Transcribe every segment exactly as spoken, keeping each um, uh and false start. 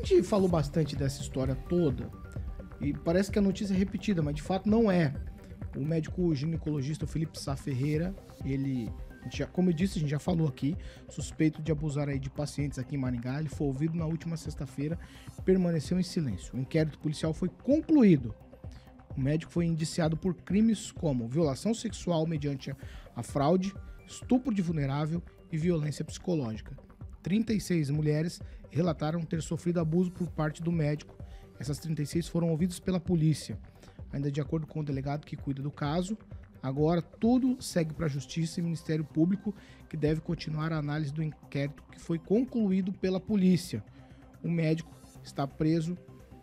gente falou bastante dessa história toda e parece que a notícia é repetida, mas de fato não é. O médico ginecologista Felipe Sá Ferreira, ele, já, como eu disse, a gente já falou aqui, suspeito de abusar aí de pacientes aqui em Maringá, ele foi ouvido na última sexta-feira, permaneceu em silêncio. O inquérito policial foi concluído. O médico foi indiciado por crimes como violação sexual mediante a fraude, estupro de vulnerável e violência psicológica. trinta e seis mulheres relataram ter sofrido abuso por parte do médico. Essas trinta e seis foram ouvidas pela polícia. Ainda de acordo com o delegado que cuida do caso, agora tudo segue para a Justiça e Ministério Público, que deve continuar a análise do inquérito que foi concluído pela polícia. O médico está preso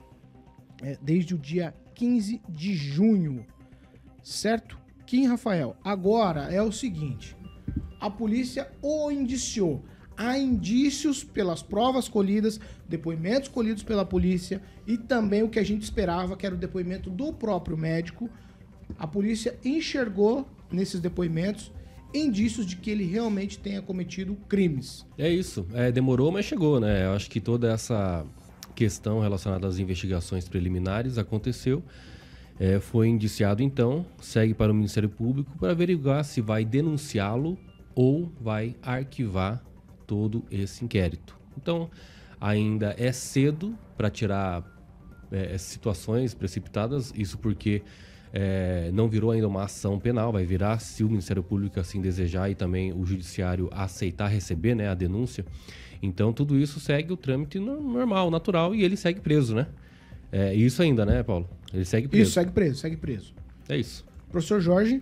é, desde o dia quinze de junho, certo? Kim Rafael, agora é o seguinte, a polícia o indiciou. Há indícios pelas provas colhidas, depoimentos colhidos pela polícia e também o que a gente esperava, que era o depoimento do próprio médico. A polícia enxergou nesses depoimentos indícios de que ele realmente tenha cometido crimes. É isso, é, demorou, mas chegou, né? Eu acho que toda essa questão relacionada às investigações preliminares aconteceu. É, foi indiciado então, segue para o Ministério Público para averiguar se vai denunciá-lo ou vai arquivar todo esse inquérito. Então, ainda é cedo para tirar é, situações precipitadas, isso porque é, não virou ainda uma ação penal, vai virar se o Ministério Público assim desejar e também o Judiciário aceitar receber, né, a denúncia. Então, tudo isso segue o trâmite normal, natural, e ele segue preso, né? É isso ainda, né, Paulo? Ele segue preso. Isso, segue preso, segue preso. É isso. Professor Jorge?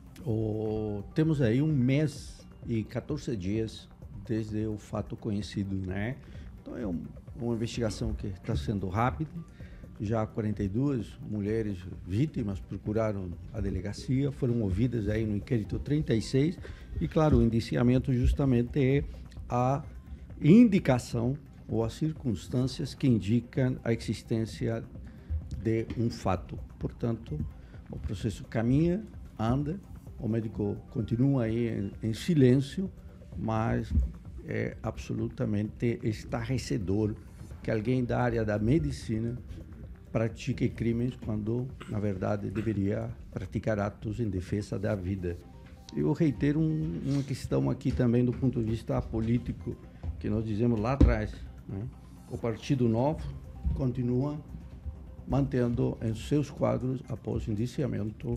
O... Temos aí um mês e quatorze dias desde o fato conhecido, né? Então é um, uma investigação que está sendo rápida. Já quarenta e duas mulheres vítimas procuraram a delegacia, foram ouvidas aí no inquérito trinta e seis e, claro, o indiciamento justamente é a indicação ou as circunstâncias que indicam a existência de um fato. Portanto, o processo caminha, anda, o médico continua aí em, em silêncio, mas é absolutamente estarrecedor que alguém da área da medicina pratique crimes quando, na verdade, deveria praticar atos em defesa da vida. Eu reitero um, uma questão aqui também do ponto de vista político, que nós dizemos lá atrás, né? O Partido Novo continua mantendo em seus quadros, após indiciamento,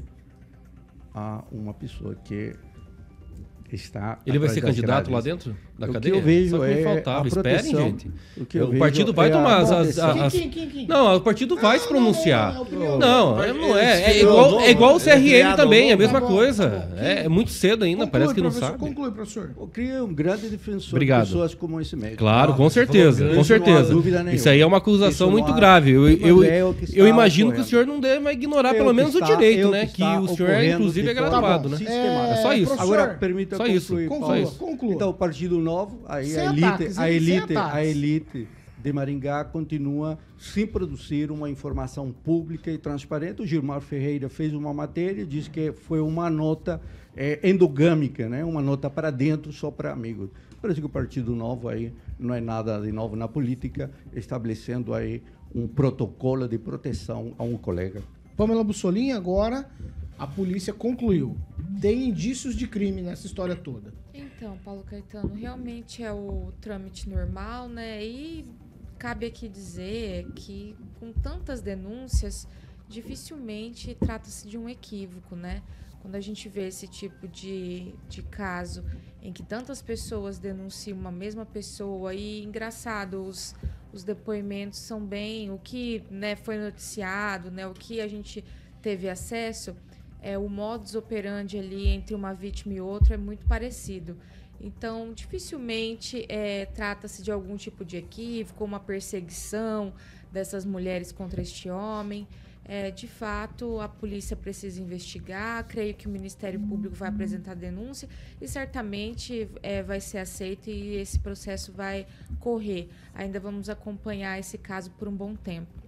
a uma pessoa que está... Ele vai ser candidato lá dentro da o cadeia? Que eu vejo Só que me é faltava. Esperem, gente. O, que eu o partido vai é tomar as... as, as... Quem, quem, quem? Não, o partido vai se pronunciar. Não, não, não, não, não, não é. É igual, é igual o C R M também, é a mesma tá bom, coisa. tá bom. É, é muito cedo ainda, Conclui, parece que não professor, sabe. Conclui, professor. Eu crio um grande defensor Obrigado. de pessoas como esse médico. Claro, Ah, com certeza, falou, com certeza. não há dúvida nenhuma. Isso aí é uma acusação Isso muito não há- grave. Eu, Mas eu, é o que está eu imagino que o ocorrendo. senhor não deve ignorar É pelo o que menos o está- direito, é o né? que Que está o senhor é, ocorrendo inclusive, é de forma graduado, né? sistemática. É só isso. professor, Agora, permita só isso. concluir, Conclua, Paulo. conclua. Então, o Partido Novo, aí Sem a elite, ataques, a hein? Sem elite, ataques. a elite de Maringá continua sem produzir uma informação pública e transparente. O Gilmar Ferreira fez uma matéria, disse que foi uma nota é, endogâmica, né? Uma nota para dentro, só para amigos. Parece que o Partido Novo aí não é nada de novo na política, estabelecendo aí um protocolo de proteção a um colega. Pamela Bussolini, agora a polícia concluiu. Tem indícios de crime nessa história toda. Então, Paulo Caetano, realmente é o trâmite normal, né? E cabe aqui dizer que com tantas denúncias, dificilmente trata-se de um equívoco, né? Quando a gente vê esse tipo de, de caso em que tantas pessoas denunciam uma mesma pessoa e, engraçado, os, os depoimentos são bem... O que, né, foi noticiado, né, o que a gente teve acesso, é, o modus operandi ali entre uma vítima e outra é muito parecido. Então, dificilmente é, trata-se de algum tipo de equívoco, uma perseguição dessas mulheres contra este homem. É, de fato, a polícia precisa investigar, creio que o Ministério Público vai apresentar denúncia e certamente é, vai ser aceito e esse processo vai correr. Ainda vamos acompanhar esse caso por um bom tempo.